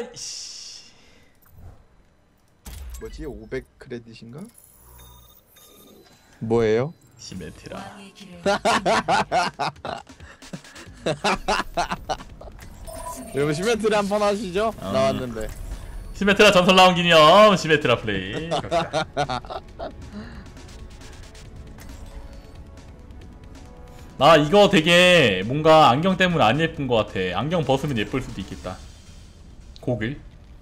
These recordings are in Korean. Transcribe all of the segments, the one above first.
씨. 뭐지? 500 크레딧인가? 뭐예요? 시메트라. 여러분 시멘트를 한판 하시죠? 나왔는데. 시메트라 전설 나온 기념 시메트라 플레이. 아 이거 되게 뭔가 안경 때문에 안 예쁜 것 같아. 안경 벗으면 예쁠 수도 있겠다. 고글.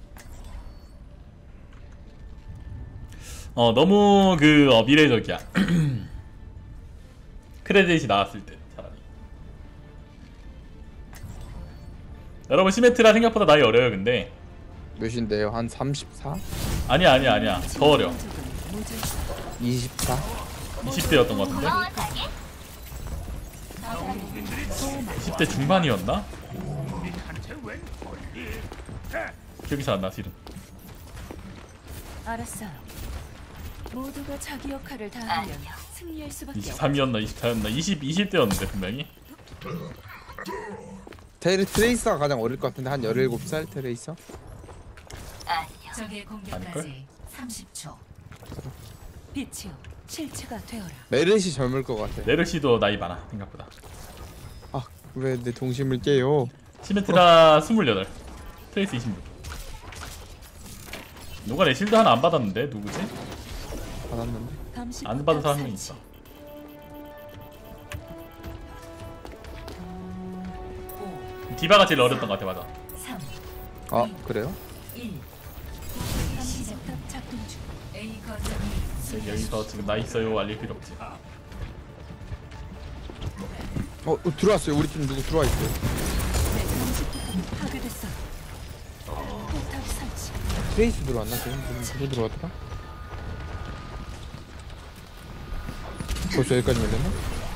너무 미래적이야. 크레딧이 나왔을 때 차라리. 여러분 시메트라 생각보다 나이 어려요. 근데 몇인데요? 한 34? 아니야 더 어려. 24? 20대였던 것 같은데? 10대 중반이었나? 기억이 잘 안 나, 실은. 알았어요. 모두가 자기 역할을 다하면 승리할 수밖에 없어. 23이었나 24였나 20대였는데 분명히. 트레이서가 가장 어릴 것 같은데 한 17살 트레이서? 적의 공격까지 30초. 빛이요, 실체가 되어라. 메르시 젊을 것 같아. 네르시도 나이 많아 생각보다. 아, 왜 내 동심을 깨요? 시메트라 28, 트레이스 26. 누가 내 실드 하나 안 받았는데 누구지? 받았는데. 안 받은 사람 한 명 있어. 디바가 제일 어렸던 것 같아. 맞아. 아, 그래요? 여기서 지금 나 있어요 알릴 필요 없지. 들어왔어요. 우리 팀 누구 들어와 있어요. 트레이스 들어왔나? 지금 누구 들어왔더라? 벌써 여기까지 밀렸나?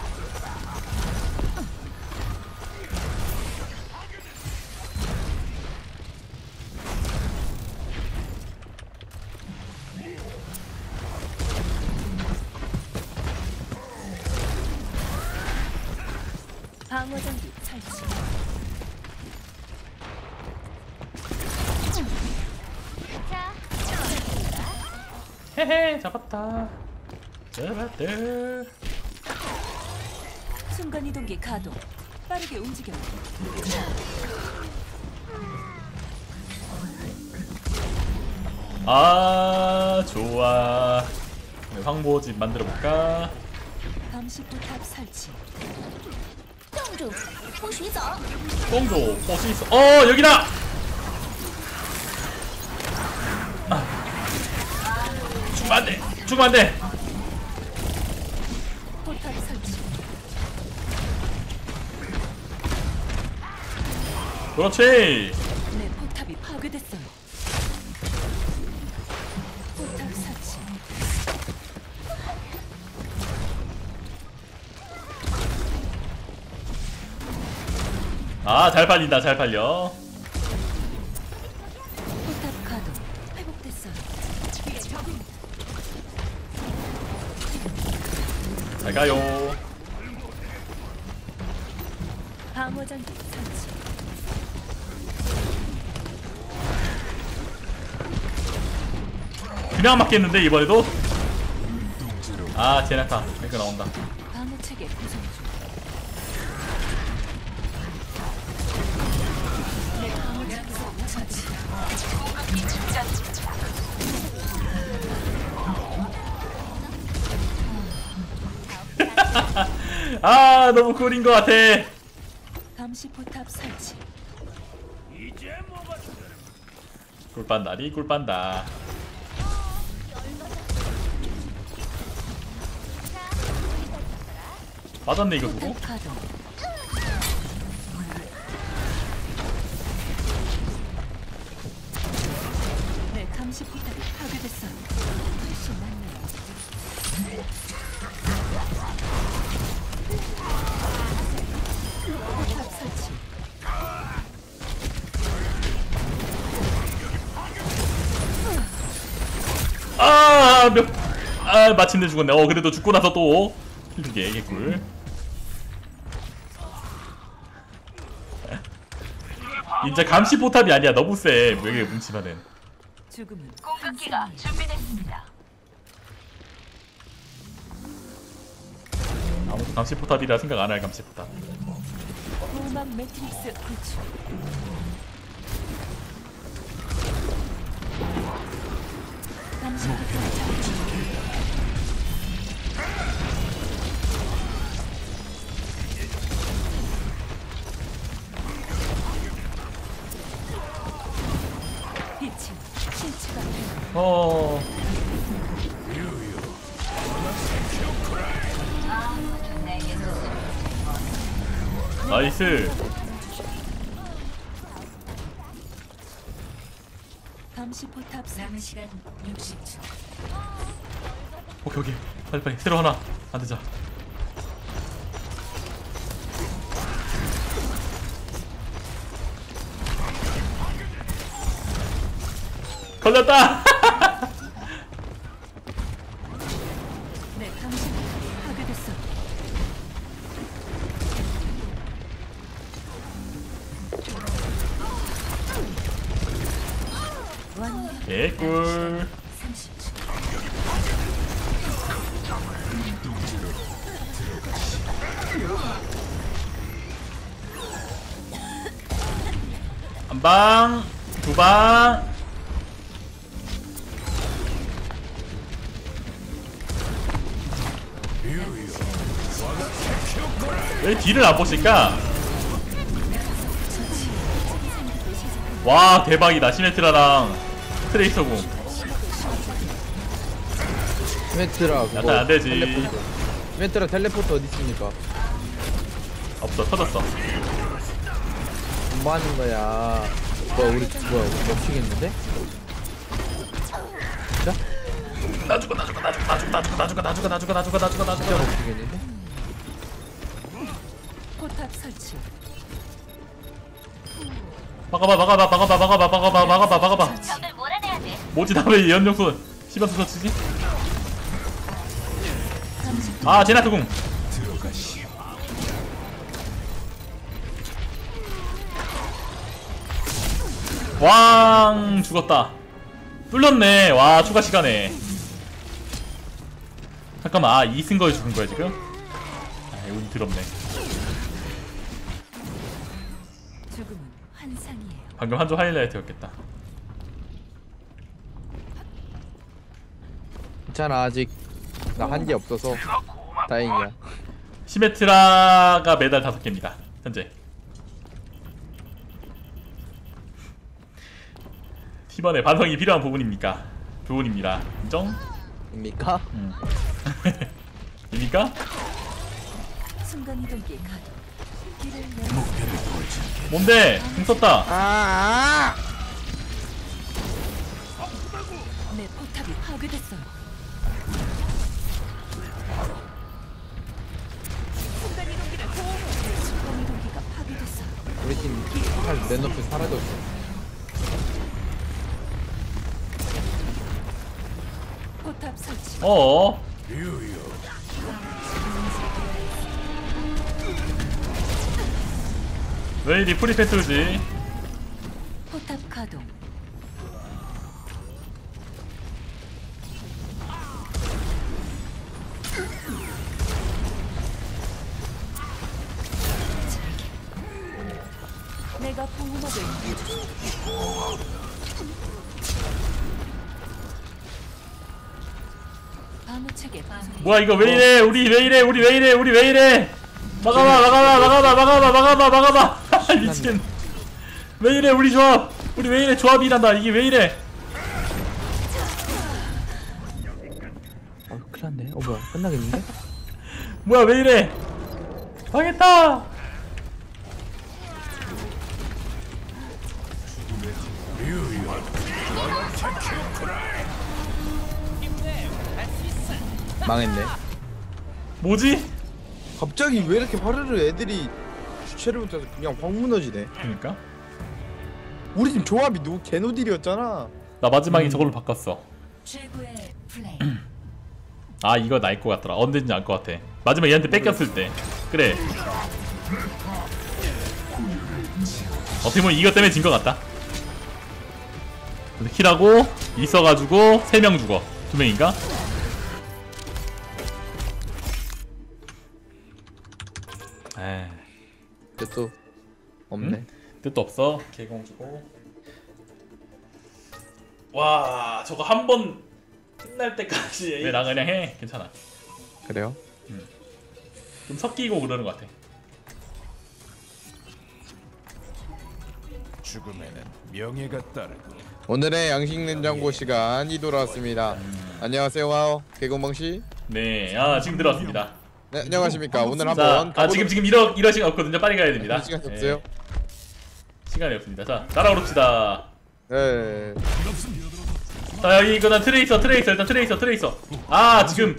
방어장비 설치. 헤헤 잡았다. 순간이동기 가동. 빠르게 움직여. 아 좋아. 황보집 만들어볼까? 감시포탑 설치. 뽕조 포시 있어. 여기다. 죽으면 안돼. 포탑 설치. 그렇지. 내 포탑이 파괴됐어요. 포탑 설치. 아 잘 팔린다. 잘 팔려. 포탑 가동. 회복됐어요. 잘 가요. 방어장비 설치. 그냥 맞겠는데 이번에도? 아 제나타 이거 나온다. 방어 체계 구성 중. 내 방어 장소 설치. 아 너무 꿀인 것 같아. 감시포탑 설치. 꿀빤다리 꿀빤다. 맞았네 이거 누구? 포탑 가동. 내 감시포탑이 파괴됐어요. 훨씬 낫네요. 포탑 설치. 마침내 죽었네. 그래도 죽고 나서 또 힐두개 개꿀. 이제 감시 포탑이 아니야. 너무 세. 왜 뭉치면은. 죽음은 공격기가 준비됐습니다. 아무도 감시 포탑이라 생각 안 할 감시 포탑. 보호막 매트릭스 구축. 감시 포탑 장치. 빛이 실체가 되어 어. 나이스. 감시 포탑 남은 시간 60초. 오케이 오케이. 빨리 빨리. 새로 하나. 안 되자. 걸렸다. 내 감시 포탑이 파괴됐어. 완벽. 개꿀. 30초. 한 방, 두 방. 왜 뒤를 안 보실까? 와 대박이다. 시메트라랑 트레이서공. 시메트라 그거 약간 안 되지. 텔레포트. 시메트라 텔레포트 어디 있습니까? 없어. 터졌어. 뭐 하는 거야? 뭐야 우리 먹히겠는데? 진짜? 나 죽어. 진짜 먹히겠는데? 포탑 설치. 막아봐. 적을 몰아내야 돼. 뭐지 나왜 연력손 시간수 서치지? 아 제나트궁. 왕 죽었다. 뚫렸네. 와 추가 시간에. 잠깐만. 아 이승거에 죽은 거야 지금? 아 운이 더럽네. 죽음은 환상이에요. 방금 한조 하이라이트였겠다. 괜찮아 아직 나 한 게 없어서 다행이야. 시메트라가 메달 5개입니다 현재. 팀원의 반성이 필요한 부분입니까? 부분입니다. 인정? 입니까? 입니까? 순간 이동기 가동. 길을 열. 뭔데? 궁 썼다. 내 포탑이 파괴됐어요. 순간 이동기를 보호해. 내 순간 이동기가 파괴됐어요. 우리 팀 랜너프 사라졌어. 포탑 설치. 어어. 왜 이리 프리패스지? 포탑 가동. 내가 보호막을 바무책에 뭐야 이거 왜 이래? 우리 왜 이래? 막아봐. 미친. 왜 이래 우리 조합? 우리 왜 이래? 조합이 일한다. 이게 왜 이래? 아 큰일났네. 뭐야 끝나겠는데? 뭐야 왜 이래? 망했다. 망했네. 뭐지? 갑자기 왜 이렇게 화르르 애들이 주체를 못해서 그냥 확 무너지네. 그러니까 우리 팀 조합이 누구 개노딜이었잖아. 나 마지막에 저걸로 바꿨어. 최고의 플레이. 아 이거 나일 것 같더라. 언제인지 알 것 같아. 마지막 얘한테 뺏겼을 때. 그래. 어떻게 보면 이것 때문에 진 것 같다. 킬하고 있어가지고 3명 죽어. 2명인가? 에이, 뜻도 없네. 뜻도 없어. 개공주고. 와, 저거 한 번 끝날 때까지 왜 나 그냥 해. 괜찮아. 그래요? 좀 섞이고 그러는 것 같아. 죽음에는 명예가 따르고 오늘의 양식 냉장고 시간이 돌아왔습니다. 안녕하세요, 와우 개구멍 씨. 네, 아 지금 들어왔습니다. 네, 안녕하십니까. 오늘 자, 한번 지금 이럴 시간 없거든요. 빨리 가야 됩니다. 시간 없어요? 시간이 없습니다. 자, 따라오릅시다. 네. 자, 여기 이거는 트레이서 일단 트레이서. 아, 지금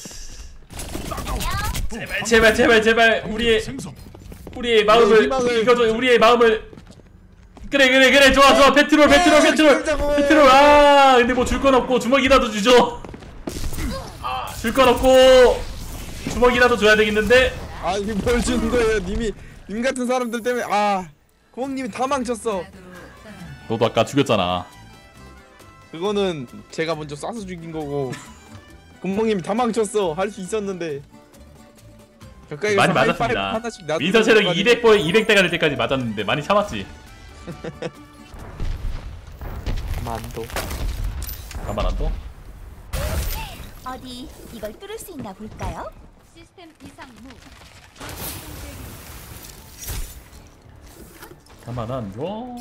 제발 우리의 마음을 이거죠. 우리의 마음을 그래 좋아 페트롤. 아, 근데 뭐 줄 건 없고 주먹이라도 주죠. 줄 건 없고 주먹이라도 줘야 되겠는데. 아, 이게 뭘 주는 거예요? 님 같은 사람들 때문에 구멍님이 다 망쳤어. 너도 아까 죽였잖아. 그거는 제가 먼저 쏴서 죽인 거고 구멍님이 다 망쳤어. 할 수 있었는데. 가까이 많이 가서 하이파이브 맞았습니다. 하나씩 놔두고 민서 체력이 가지고. 200대가 될 때까지 맞았는데 많이 참았지. 만도. 가만 안 둬? 어디 이걸 뚫을 수 있나 볼까요? 시스템 이상 무. 가만 안 둬?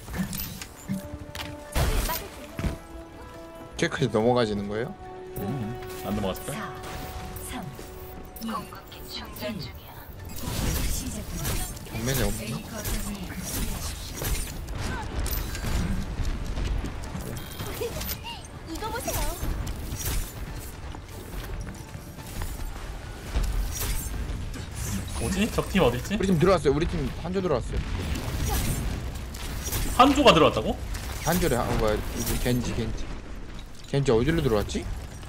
체크에 넘어가지는 거예요? 안 넘어갔을까? 4, 3, 공급기 충전 중이야. 시작됩니다. 정면에 없네. 거점이 이거 보세요. 뭐지? 적팀 어딨지? 우리 팀 들어왔어요. 우리 팀 한조 들어왔어요. 한조가 들어왔다고? 한조래. 뭐야? 이거 겐지 어디로 들어왔지?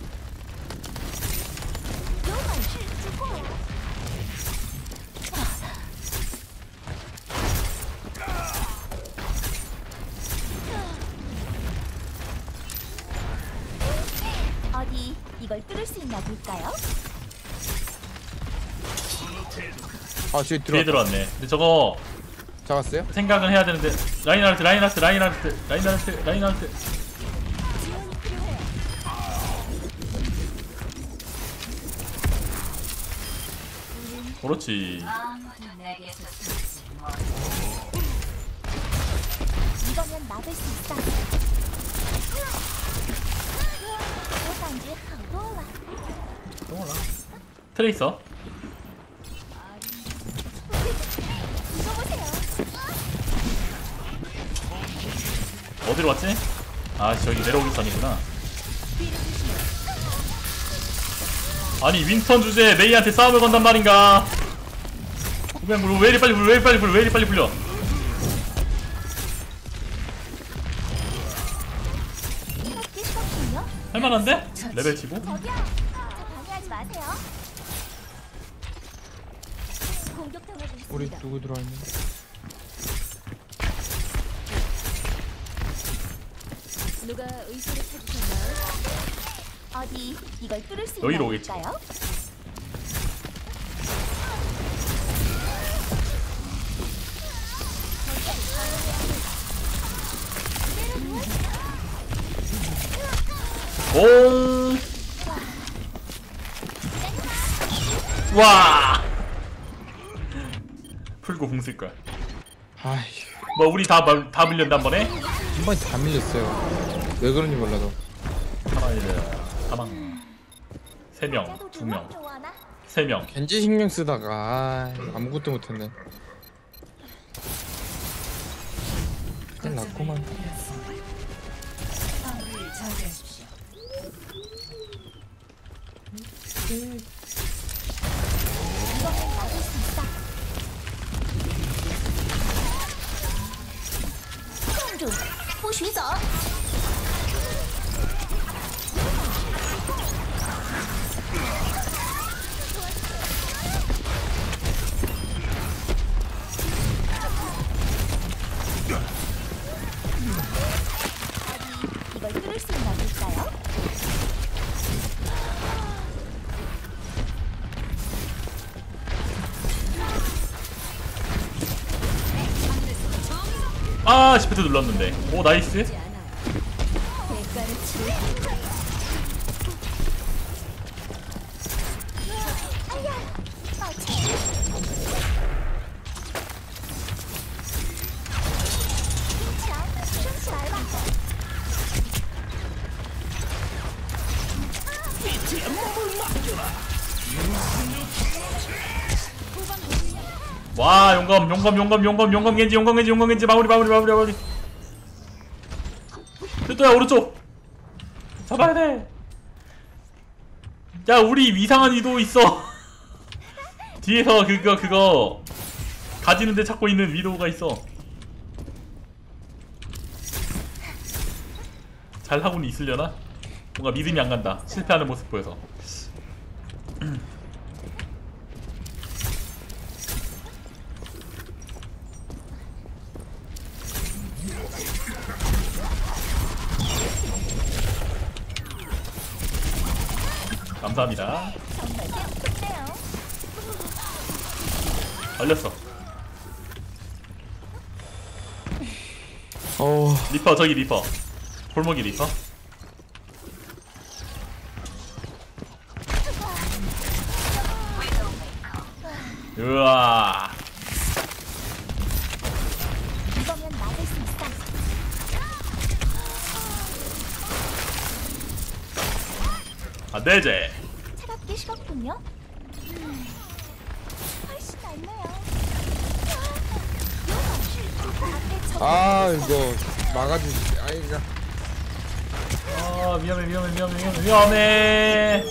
어디 이걸 뚫을 수 있나 볼까요? 아, 저기 뒤에 들어왔다. 들어왔네. 근데 저거 잡았어요? 생각은 해야 되는데 라인하르트 지원이 필요해요. 그렇지. 아무도 내게서 숨지 못. 이거면 막을 수 있어. 我感觉好多了。 트레이서 이거 보세요. 어디로 왔지? 아, 저기 내려오기 전이구나. 아니, 윈스턴 주제에 메이한테 싸움을 건단 말인가? 그냥 왜 이리 빨리 불려? 이렇게 썼군요. 할만한데? 레벨 15? 저기요. 저 방해하지 마세요. 공격 당하고 우리 있습니다. 누구 들어왔니? 누가 의사를 찾으셨나요? 어디 이걸 뚫을 수 여기로 있나 오겠지. 볼까요? 오! 와! 풀고 궁 쓸걸. 아휴, 뭐 우리 다 물렸다 한 번에? 한 번에 다 밀렸어요. 왜 그런지 몰라도. 사망. 3명, 그래도 2명, 조언 좋아하나? 3명. 겐지 신경 쓰다가 아무것도 못했네. 큰일 났구만. 화물을 저지하십시오. 이거면 막을 수 있어. 站住！不许走！ 오! 아 시프트 눌렀는데. 오 나이스. 대가를 치를 와 용검 겐지 마무리. 뜨또야 오른쪽. 잡아야 돼. 야 우리 이상한 이도 있어. 뒤에서 그거 가지는데 찾고 있는 위도우가 있어. 잘 하고는 있으려나? 뭔가 믿음이 안 간다. 실패하는 모습 보여서. 감사합니다. 걸렸어. 리퍼 저기 리퍼. 골목이 리퍼. 으아. 이거면 맞을 수 있어. 안되지. 차갑게 식었군요. 훨씬 낫네요. 아 이거 막아주지. 아이가. 아 위험해.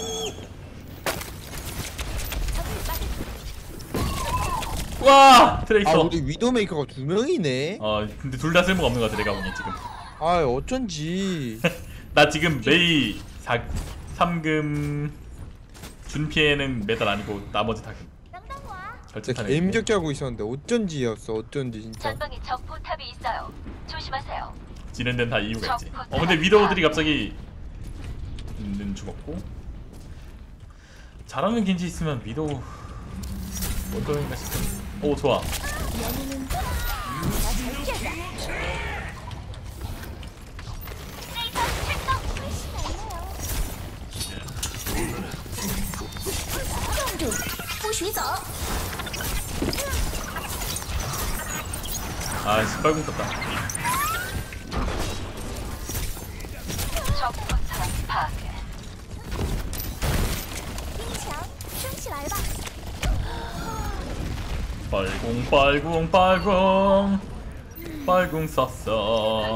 와 트레이서. 아 우리 위도메이커가 2명이네. 근데 둘 다 쓸모가 없는 것 같아 내가 보니 지금. 아 어쩐지. 나 지금 메이 3금 준피에는 메달 아니고 나머지 다 진짜 결정타네. 개임적자고 있었는데 어쩐지였어. 어쩐지 진짜. 전방에 적 포탑이 있어요. 조심하세요. 지는 데는 다 이유가 있지. 근데 위도우들이 갑자기 죽었고. 잘하는 겐지 있으면 위도우 원더인가 싶은데. 오 좋아. 아씨 빨공 떴다. 적 포탑 파괴. 빨공 썼어.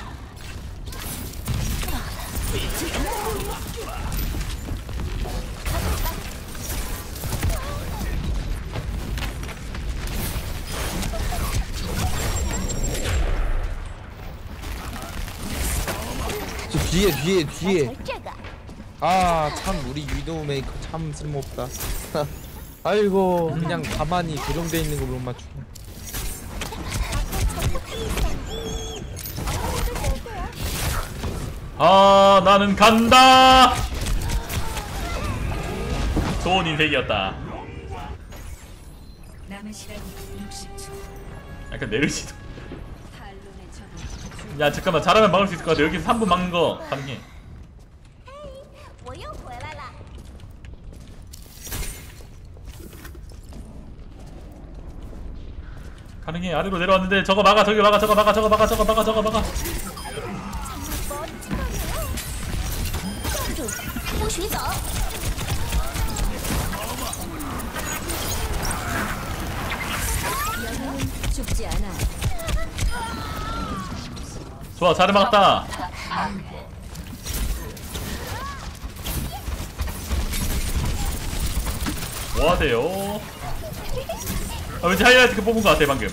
저 뒤에. 아 참 우리 위도우메이커 참 쓸모없다. 아이고 그냥 가만히 고정돼 있는 거 못 맞추네. 아 나는 간다. 좋은 인생이었다. 남은 시간 60초. 약간 내르시도. 탈론의 적이 야 잠깐만 잘하면 막을 수 있을 것 같아. 여기서 3분 막는 거 가능해. 我又回来了。 가능해. 아래로 내려왔는데 저거 막아. 저거 막아. 죽지 않아. 좋아 잘 막았다. 뭐하세요? 왠지 하이라이트 뽑은 것 같아 방금.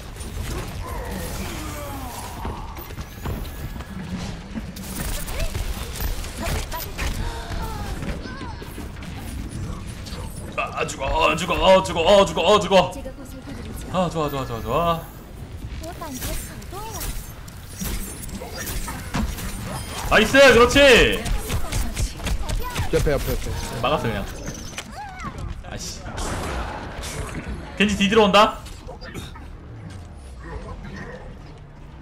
죽어. 제가 보살펴드리죠. 아 좋아. 我感觉好多了。 나이스 그렇지. 옆에. 막았어 그냥. 아씨. 겐지 뒤들어 온다.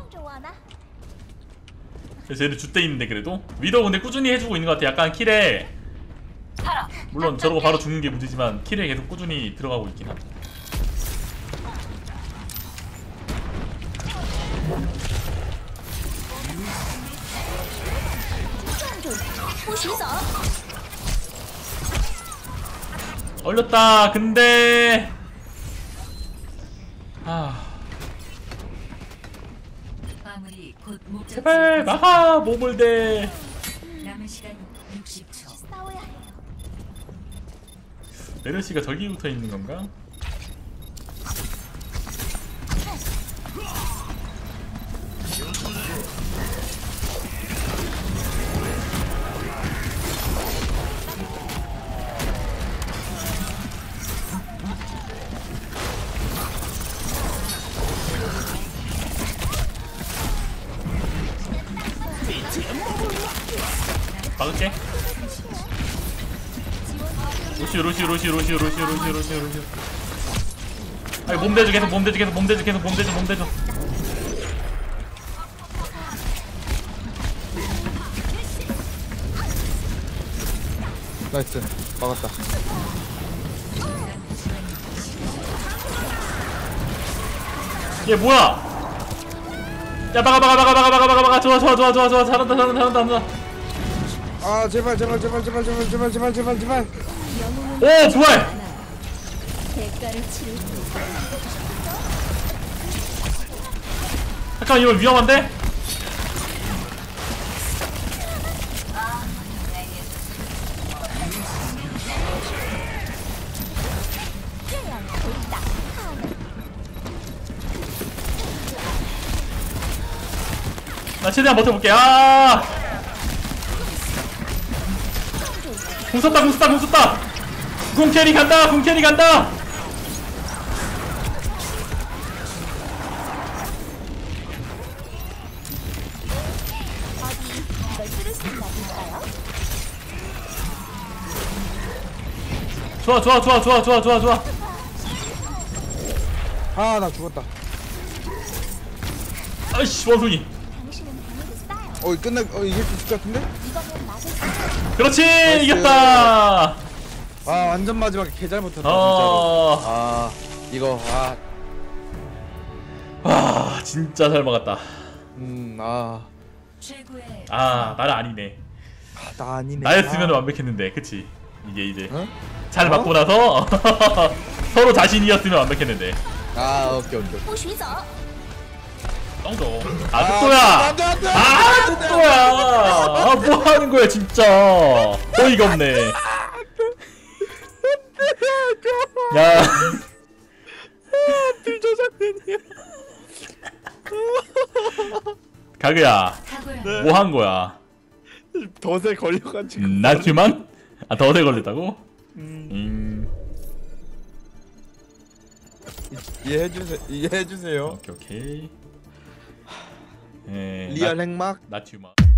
着我呢。 그래서 쟤를 줏대 있는데 그래도 위도 근데 꾸준히 해주고 있는 것 같아. 약간 킬에 살아. 물론 저러고 바로 죽는 게 문제지만 킬에 계속 꾸준히 들어가고 있긴 하다. 얼렸다. 근데 마무리 곧 목적 제발 막아 몸을 대. 남은 시간 60초. 싸워야 해요. 메르시가 저기 붙어 있는 건가? 막을게. 루시오. 아니 몸대줘 계속 몸대줘. 나이스 막았다. 얘 뭐야? 야 막아. 좋아. 잘한다. 아 제발. 오 부활. 대가를 치를 잠깐 이거 위험한데? 나 최대한 버텨볼게. 공 썼다. 공 캐리 간다. 어디 이걸 쓸 수 있나 볼까요? 좋아. 아 나 죽었다. 아이씨 원숭이. 당신은 당해줬어요. 이길 수 있을 것 같은데? 이거면 막을 수 있어요. 그렇지 이겼다. 아 완전 마지막에 개 잘못했다 진짜로. 아 이거 와 진짜 잘 막았다. 최고의 나는 아니네. 나 아니네. 나였으면 완벽했는데 그치? 이게 이제 어? 잘 맞고 나서 서로 자신이었으면 완벽했는데. 오케이. 不许走。 똥도. 뚝도야. 안돼. 뚝도야. 뭐 하는 거야 진짜. 어이가 없네. 야. 가그야. 탁월한 뭐 한 거야? 덫에 걸려가지고. 나큐만? 덫에 걸렸다고? 이해해주세요. 오케이. 에, 리얼 핵막. 나튜만.